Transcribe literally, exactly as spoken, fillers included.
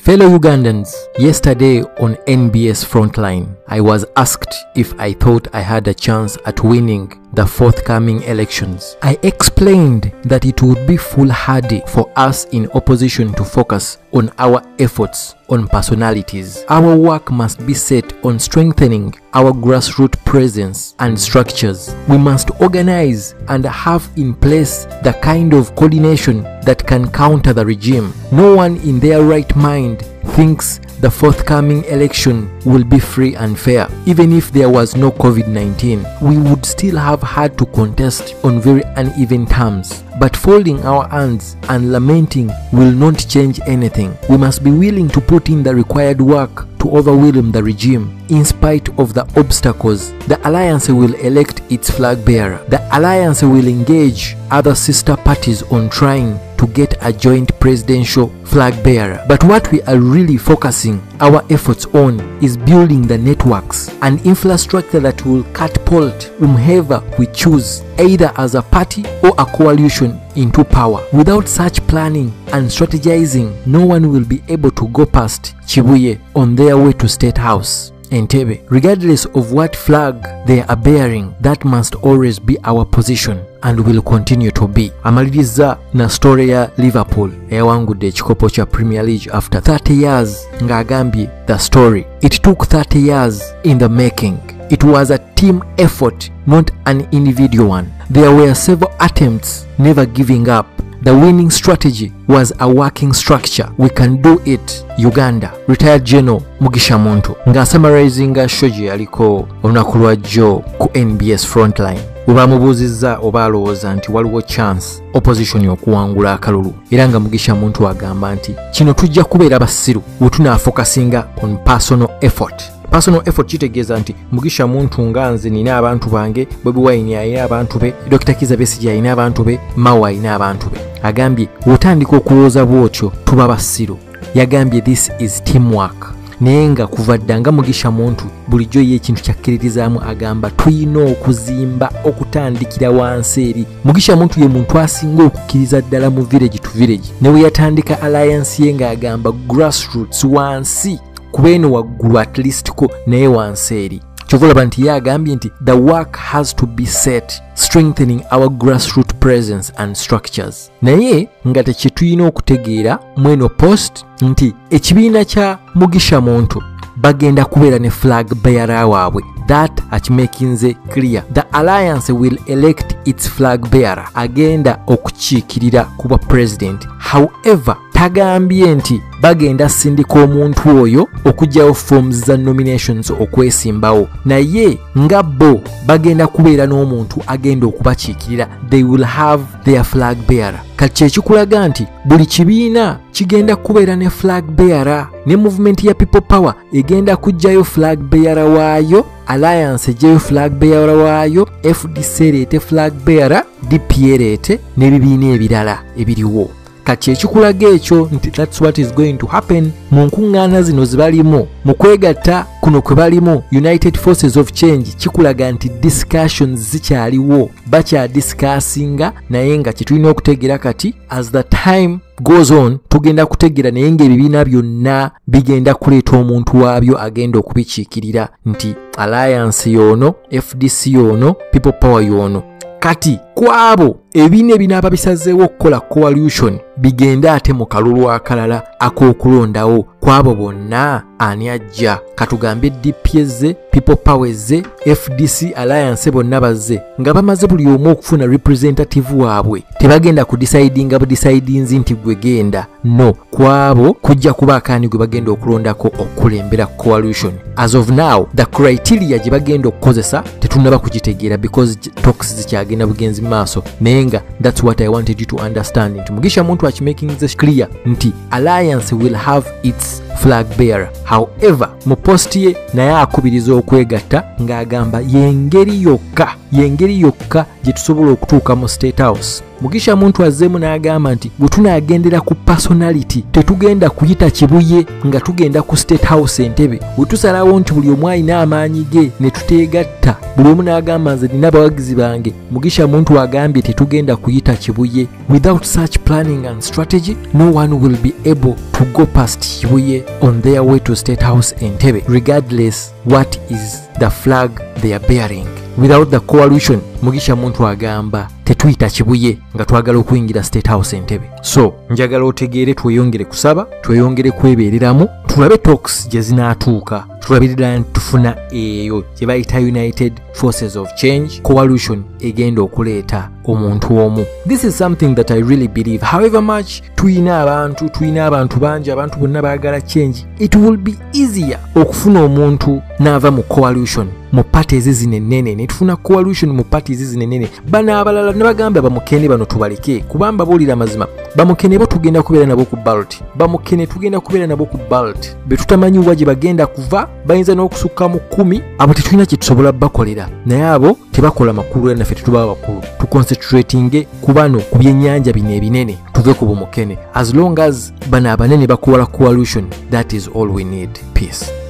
Fellow Ugandans, yesterday on N B S Frontline, I was asked if I thought I had a chance at winning the forthcoming elections. I explained that it would be foolhardy for us in opposition to focus on our efforts on personalities. Our work must be set on strengthening our grassroots presence and structures. We must organize and have in place the kind of coordination that can counter the regime. No one in their right mind thinks the forthcoming election will be free and fair. Even if there was no COVID nineteen, we would still have had to contest on very uneven terms. But folding our hands and lamenting will not change anything. We must be willing to put in the required work to overwhelm the regime. In spite of the obstacles, the Alliance will elect its flag bearer. The Alliance will engage other sister parties on trying to get a joint presidential flag bearer. But what we are really focusing our efforts on is building the networks and infrastructure that will catapult whomever we choose, either as a party or a coalition, into power. Without such planning and strategizing, no one will be able to go past Kibuye on their way to State House, Entebbe. Regardless of what flag they are bearing, that must always be our position and will continue to be. Amaliriza na story ya Liverpool eyawangudde ekikopo kya Premier League after thirty years ng'agambye the story. It took thirty years in the making. It was a team effort, not an individual one. There were several attempts, never giving up. The winning strategy was a working structure. We can do it. Uganda. Retired General Mugisha Muntu nga summarizinga shoji aliko olunaku lwajjo ku N B S Frontline. Webamubuuzizza oba alowooza nti waliwo chance opposition okuwangula akalulu, era nga Mugisha Muntu agamba nti kino tujja kubeera basiru bwe tunaafokasinga on personal effort. Personal effort kitegeeza nti Mugisha Muntu nga nze nina abantu bange, Bobi Wine ayina abantu be, Doctor Kizza Besigye ayina abantu be, Mawa ayina abantu be. Agambye wotandika okulowooza bw'otyo tuba basiru. Yagambye this is teamwork. Naye nga kuva dda nga Mugisha Muntu bulijjo ye ekintu kyakkiririzaamu agamba tuyina okuzimba okutandikira wansi eri. Mugisha Muntu ye muntu asinga okukkiriza ddala mu village to village. Ne we yatandika alliance ye ng'agamba grassroots wansi kubeeno waggulu at least ko naye wansi eri. Kyovulaba nti ye agambye nti the work has to be set strengthening our grassroots presence and structures. Naye nga tekituyina okutegeera mweno post nti ekibiina kya Mugisha Muntu bagenda kubeera ne flag bearer waabwe. That akimakinze clear. The Alliance will elect its flag bearer agenda okukiikirira kuba president. However, tagambye nti bagenda sindika omuntu oyo okujjawo forms za nominations okwesimbawo, naye nga bo bagenda kubeera n'omuntu agenda okubakiikirira. They will have their flag bearer. Kati kyekikulaga nti buli kibiina kigenda kubeera ne flag bearer. Ne movement ya People Power egenda kujjayo flag bearer waayo, Alliance ejeyo flag bearer waayo, F D C ereete flag bearer, D P ereete n'ebibiina ebirala ebiriwo. Kati ekikulaga ekyo nti that's what is going to happen mu nkuŋŋaana zino zibalimu mu kwegatta kuno kwe balimu United Forces of Change. Kikulaga nti discussions zikyaliwo, bakyadiscussinga, naye nga kitulina okutegeera kati as the time goes on tugenda kutegeera naye ng'ebibiina byonna bigenda kuleeta omuntu waabyo agenda okubikiikirira nti Alliance y'ono, F D C y'ono, People Power y'ono. Kati kwabo ebiine binaaba bisazeewo okukola coalition bigenda ate mu kalulu akalala ak'okulondawo kwabo bonna ani ajja. Katugambe D P ze, People Power ze, F D C Alliance bonna bazze nga bamaze buli omu okufuna representative waabwe. Tebagenda kudecidinga budecidinzi nti gwe genda, no, kwabo kujja kuba akaani gwe bagenda okulondako okukulembera coalition. As of now, the criteria gye bagenda okukozesa tetunnaba kugitegeera because talks zikyagenda bugenzi maaso. Nenga that's what I wanted you to understand. Nti Mugisha Muntu akimaking this clear nti Alliance will have its flag bearer. However, mu post ye naye akubiriza okwegatta ng'agamba yengeri yokka yengeri yokka gye tusobola okutuuka mu State House. Mugisha Muntu azzeemu n'agamba nti bwe tunaagendera ku personality tetugenda kuyita Kibuye nga tugenda ku State House Entebbe. Bwe tusalawo nti buli omu alina amaanyi ge ne tuteegatta, buli omu n'agamba nze nina abawagizi bange, Mugisha Muntu agambye tetugenda kuyita Kibuye. Without such planning and strategy, no one will be able to go past Kibuye on their way to State House Entebbe, regardless what is the flag they are bearing. Without the coalition, Mugisha Muntu agamba tetuyita Kibuye nga twagala okuyingira State House Entebbe. So njagala otegeere, tweyongere kusaba, tweyongere kwebeereramu, tulabe talks gye zinaatuuka, tulabirira tufuna eyo gye bayita United Forces of Change coalition egenda okuleeta omuntu omu. This is something that I really believe. However much tuyina abantu tuyina abantu bangi, abantu bonna baagala change, it will be easier okufuna omuntu n'ava mu coalition mu party ezizine nnene, ne tufuna coalition mu party ezizine nnene. Bana abalala ne bagamba bamukene bano tubaleke, kubamba bolira mazima bamukene bo tugenda kubeera nabo ku ballot, bamukene tugenda kubeera nabo ku ballot. Be tutamanyi waje bagenda kuva, bayinza n'okusukka mu kumi, abo tetulina kye tusobola bakolera, naye abo tebakola makulu era naffe tetuba bakulu. Tuconcentratinge ku bano ku byennyanja bino ebinene, tuve ku bumukene. As long as bano abanene bakola coalition, that is all we need. Peace.